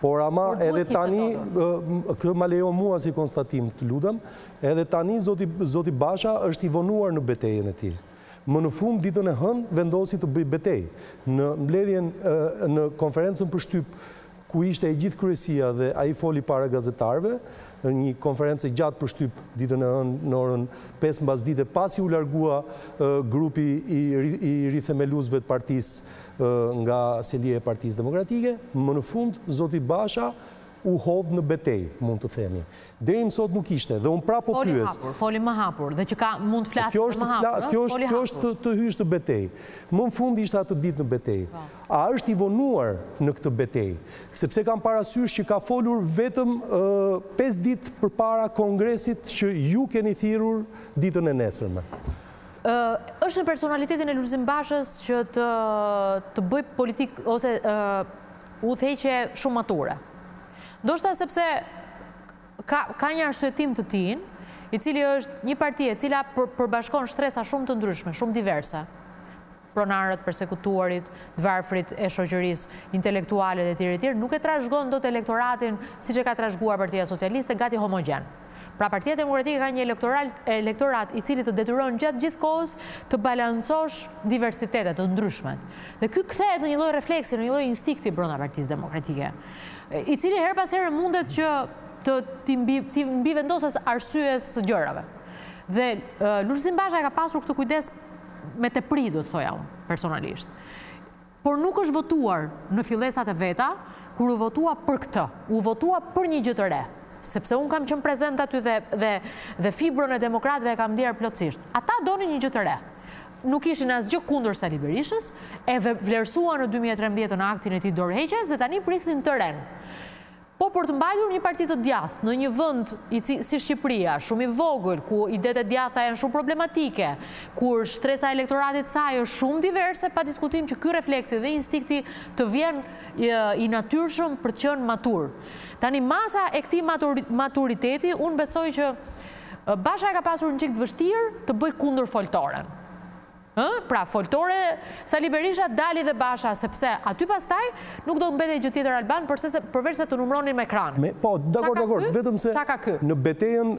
Por ama edhe tani, kjo ma lejo mua si konstatim të ludem, edhe tani Zoti Basha është i vonuar në betejën e tij. Më në fund ditën e hënë vendosi të bëj betejë. Në mbledhjen në konferencën për shtyp ku ishte e gjithë kryesia dhe ai foli para gazetarëve, një konferencë gjatë për shtyp ditën e hënë në orën 5 mbasdite, pasi u largua grupi i rithemeluesve të partisë nga selja e Partisë Demokratike, më në fund Zoti Basha u hodh në betejë, mund të themi. Deri më sot nuk ishte, dhe unë prapë po pyes. Foli më hapur, dhe që ka mund të flasë më hapur. Kjo është të hysh në betejë. Më në fund ishte atë ditë në betejë. A është i vonuar në këtë betejë? Sepse kam parasysh që ka folur vetëm 5 ditë përpara kongresit që ju keni thirrur ditën e nesërme. Është në personalitetin e Lulzim Bashës që të bëj politikë ose udhëheqje shumë mature. Ndoshta sepse ka një arsyetim të tij, i cili është një parti e cila përbashkon shtresa shumë të ndryshme, shumë diverse. Pronarët, persekutuarit, dvarfrit e shoqërisë, intelektuale dhe tjerë, nuk e trashëgon dot elektoratin siç e ka trashëguar Partia Socialiste, gati homogjen. Pra Partia Demokratike ka një elektorat i cili të detyron gjatë gjithë kohës të balancosh diversitetet të ndryshmet. Dhe ky kthehet në një lloj refleksi, në një lloj instinkti brenda Partisë Demokratike, i cili her pas here mundet që të mbi vendosës arsyes së gjërave. Dhe Lulzim Basha ka pasur këtë kujdes me tepri, do të thoja unë, personalisht. Por nuk është votuar në fillesat e veta, kur u votua për këtë, u votua për një gjë të re. Sepse unë kam qenë prezent aty dhe fibrën e demokratëve e kam ndier plotësisht. Ata donin një gjë të re. Nuk ishin asgjë kundër Sali Berishës, e vlerësuan në 2013 në aktin e tij dorëheqjes dhe tani prisnin të ren. Po për të mbajtur një parti të djathtë në një vend si Shqipëria, shumë i vogël, ku idetë e djathta janë shumë problematike, kur shtresa e elektoratit saj është shumë diverse, pa diskutim që ky refleksi dhe instinkti të vjen i natyrshëm për të qenë matur. Tani masa e këtij maturiteti, unë besoj që Basha ka pasur një çik të vështirë të bëj kundër foltoren. Pra, foltore Sali Berisha dali dhe Basha, sepse aty pastaj nuk do të mbetej gjë tjetër Alban përveç se të numëronin me ekran. Po, dakord, vetëm se në betejën